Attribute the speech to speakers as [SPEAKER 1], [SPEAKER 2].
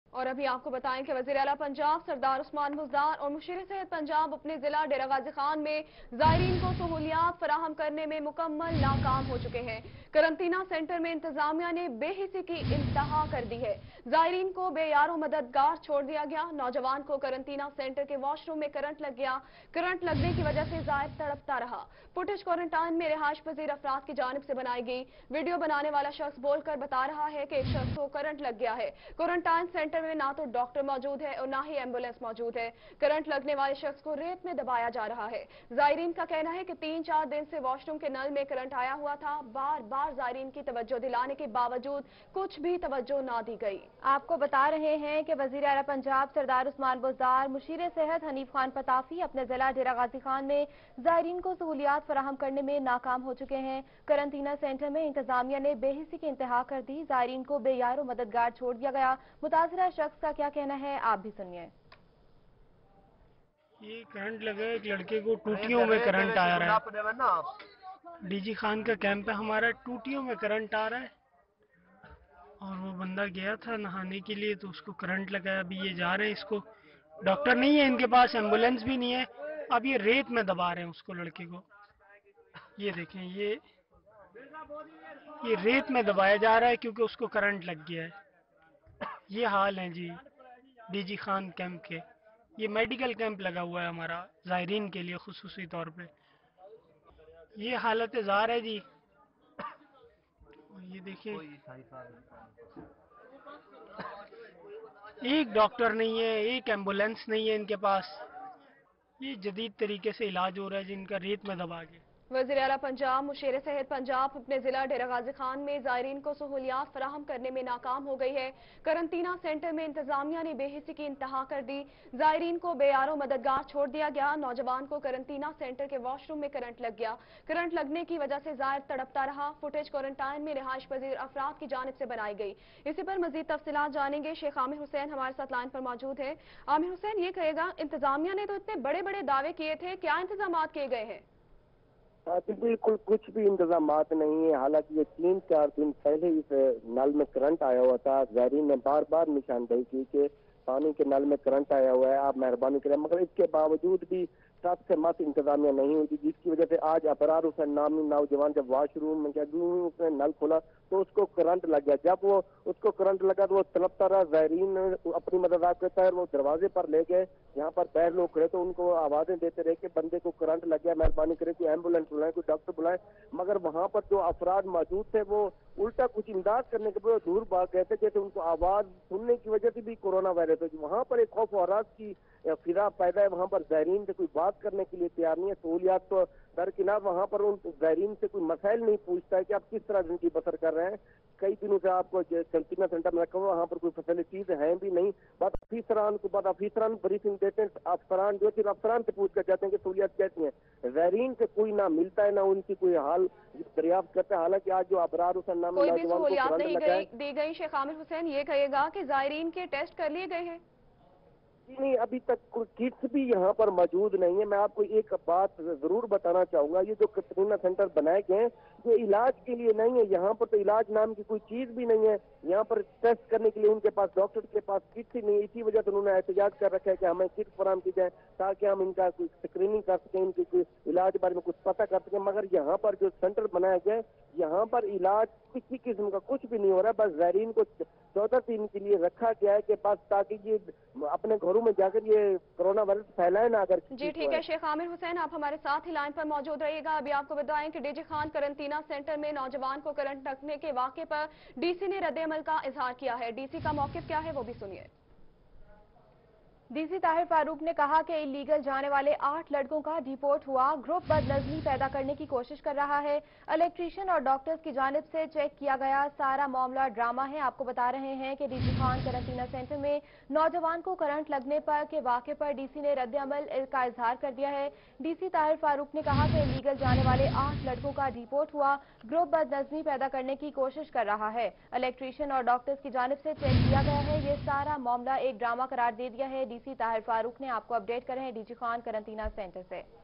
[SPEAKER 1] और अभी आपको बताएं कि वज़ीर आला पंजाब सरदार उस्मान बुज़दार और मुशीर सेहत पंजाब अपने जिला डेरा गाजी खान में ज़ायरीन को सहूलियात फराहम करने में मुकम्मल नाकाम हो चुके हैं। करंतना सेंटर में इंतजामिया ने बेहिसी की इंतहा कर दी है। ज़ायरीन को बेयारो मददगार छोड़ दिया गया। नौजवान को करंतना सेंटर के वॉशरूम में करंट लग गया। करंट लगने की वजह से ज़ायर तड़पता रहा। फुटेज क्वारंटाइन में रिहाइश पजीर अफराद की जानिब से बनाई गई। वीडियो बनाने वाला शख्स बोलकर बता रहा है कि एक शख्स को करंट लग गया है। क्वारंटाइन सेंटर में ना तो डॉक्टर मौजूद है और ना ही एम्बुलेंस मौजूद है। करंट लगने वाले शख्स को रेत में दबाया जा रहा है। ज़ायरीन का कहना है कि 3-4 दिन से वॉशरूम के नल में करंट आया हुआ था। बार बार ज़ायरीन की तवज्जो दिलाने के बावजूद कुछ भी तवज्जो ना दी गई। आपको बता रहे हैं कि वज़ीर आला पंजाब सरदार उस्मान बुज़दार, मुशीर सेहत हनीफ खान पताफी अपने जिला डेरा गाजी खान में ज़ायरीन को सहूलियात फराहम करने में नाकाम हो चुके हैं। करंतना सेंटर में इंतजामिया ने बेहिसी की इंतहा कर दी। ज़ायरीन को बेयारो मददगार छोड़ दिया गया। मुतासरा शख्स का क्या कहना है, आप भी सुनिए।
[SPEAKER 2] ये करंट लगा, एक लड़के को टूटियों में करंट आ रहा है। डीजी खान का कैंप है हमारा, टूटियों में करंट आ रहा है और वो बंदा गया था नहाने के लिए तो उसको करंट लगा। अभी ये जा रहे हैं, इसको डॉक्टर नहीं है इनके पास, एम्बुलेंस भी नहीं है। अब ये रेत में दबा रहे हैं उसको, लड़के को। ये देखें, ये रेत में दबाया जा रहा है क्योंकि उसको करंट लग गया है। ये हाल है जी डीजी खान कैंप के। ये मेडिकल कैंप लगा हुआ है हमारा ज़ायरीन के लिए खुसूसी तौर पे। ये हालत ज़ार है जी। ये देखिए, एक डॉक्टर नहीं है, एक एम्बुलेंस नहीं है इनके पास। ये जदीद तरीके से इलाज हो रहा है जिनका रेत में दबा के।
[SPEAKER 1] वज़ीर आला पंजाब मुशीर सेहत पंजाब अपने जिला डेरा गाजी खान में ज़ायरीन को सहूलियात फराहम करने में नाकाम हो गई है। करंतना सेंटर में इंतजामिया ने बेहिसी की इंतहा कर दी। ज़ायरीन को बेयारो मददगार छोड़ दिया गया। नौजवान को करंतना सेंटर के वॉशरूम में करंट लग गया। करंट लगने की वजह से ज़ायर तड़पता रहा। फुटेज क्वारंटाइन में रिहाइश पजीर अफराद की जानिब से बनाई गई। इसी पर मजीद तफसीलात जानेंगे। शेख आमिर हुसैन हमारे साथ लाइन पर मौजूद है। आमिर हुसैन, ये कहेगा, इंतजामिया ने तो इतने बड़े बड़े दावे किए थे, क्या इंतजाम किए गए हैं?
[SPEAKER 3] बिल्कुल कुछ भी इंतजामात नहीं है। हालांकि ये 3-4 दिन पहले इस नल में करंट आया हुआ था। ज़ायरीन ने बार बार निशानदेही की कि पानी के नल में करंट आया हुआ है, आप मेहरबानी करें, मगर इसके बावजूद भी सख्त से मत इंतजामिया नहीं हुई थी, जिसकी वजह से आज अबरार हुसैन नामी नौजवान जब वॉशरूम में उसने नल खोला तो उसको करंट लग गया। जब वो उसको करंट लगा तो वो तड़पता रहा। ज़ायरीन अपनी मदद करता है, वो दरवाजे पर ले गए, यहाँ पर पैर लोग खड़े तो उनको आवाजें देते रहे कि बंदे को करंट लग गया, मेहरबानी करें कोई एम्बुलेंस बुलाएं, कोई डॉक्टर बुलाएं। मगर वहां पर जो अफराद मौजूद थे वो उल्टा कुछ इमदाद करने के बाद दूर भाग गए थे, जैसे उनको आवाज सुनने की वजह से भी कोरोना वायरस है। वहां पर एक खौफ और राज की फिरा पैदा है। वहां पर ज़ायरीन से कोई बात करने के लिए तैयार नहीं है। सहूलियात तो दरकिनार, वहां पर उन ज़ायरीन से कोई मसाइल नहीं पूछता है कि आप किस तरह जिंदगी बसर कर रहे हैं। कई दिनों से आपको कंटीना सेंटर में रखा हुआ, वहां पर कोई फैसिलिटीज हैं भी नहीं। बात अफसरान ब्रीफिंग देते हैं, अफसरान जो फिर अफसरान से पूछ कर जाते हैं कि सहूलियात कैसी हैं। ज़ायरीन से कोई ना मिलता है ना उनकी कोई हाल दरियाफ्त करता है। हालांकि आज जो अबरार हुसैन नाम
[SPEAKER 1] कोई भी
[SPEAKER 3] नौजवान को
[SPEAKER 1] सहूलियात
[SPEAKER 3] करंट
[SPEAKER 1] नहीं
[SPEAKER 3] लगा
[SPEAKER 1] दी गई। शेख आमिर हुसैन, ये कहेगा कि ज़ायरीन के टेस्ट कर लिए गए हैं?
[SPEAKER 3] नहीं, अभी तक कोई किट्स भी यहाँ पर मौजूद नहीं है। मैं आपको एक बात जरूर बताना चाहूंगा, ये जो करंतना सेंटर बनाए गए हैं जो इलाज के लिए नहीं है, यहाँ पर तो इलाज नाम की कोई चीज भी नहीं है। यहाँ पर टेस्ट करने के लिए उनके पास, डॉक्टर के पास किट्स ही नहीं। इसी वजह से उन्होंने एहतजाज कर रखा है कि हमें किट फराहम की जाए ताकि हम इनका कोई स्क्रीनिंग कर सकें, इनके कोई इलाज बारे में कुछ पता कर सकें। मगर यहाँ पर जो सेंटर बनाया गया है, यहाँ पर इलाज किसी किस्म का कुछ भी नहीं हो रहा है। बस ज़ायरीन को 14 दिन के लिए रखा गया है कि बस ताकि ये अपने घरों में जाकर ये कोरोना वायरस फैलाए ना। अगर
[SPEAKER 1] जी ठीक है शेख आमिर हुसैन, आप हमारे साथ ही लाइन पर मौजूद रहिएगा। अभी आपको बताएं कि डीजी खान करंतना सेंटर में नौजवान को करंट लगने के वाक़े पर डीसी ने रद्द-ए-अमल का इजहार किया है। डीसी का मौक़िफ़ क्या है वो भी सुनिए। डीसी ताहिर फारूक ने कहा कि इलीगल जाने वाले 8 लड़कों का डिपोर्ट हुआ, ग्रुप बदनज़मी पैदा करने की कोशिश कर रहा है। इलेक्ट्रीशियन और डॉक्टर्स की जानिब से चेक किया गया, सारा मामला ड्रामा है। आपको बता रहे हैं कि डीजी खान करंतना सेंटर में नौजवान को करंट लगने पर के वाक़े पर डीसी ने रद्द-ए-अमल का इजहार कर दिया है। डीसी ताहिर फारूक ने कहा कि इलीगल जाने वाले 8 लड़कों का डिपोर्ट हुआ, ग्रुप बदनज़मी पैदा करने की कोशिश कर रहा है। इलेक्ट्रीशियन और डॉक्टर्स की जानिब से चेक किया गया है, ये सारा मामला एक ड्रामा करार दे दिया है। डीसी ताहिर फारूक ने आपको अपडेट करे हैं डीजी खान करंतना सेंटर से।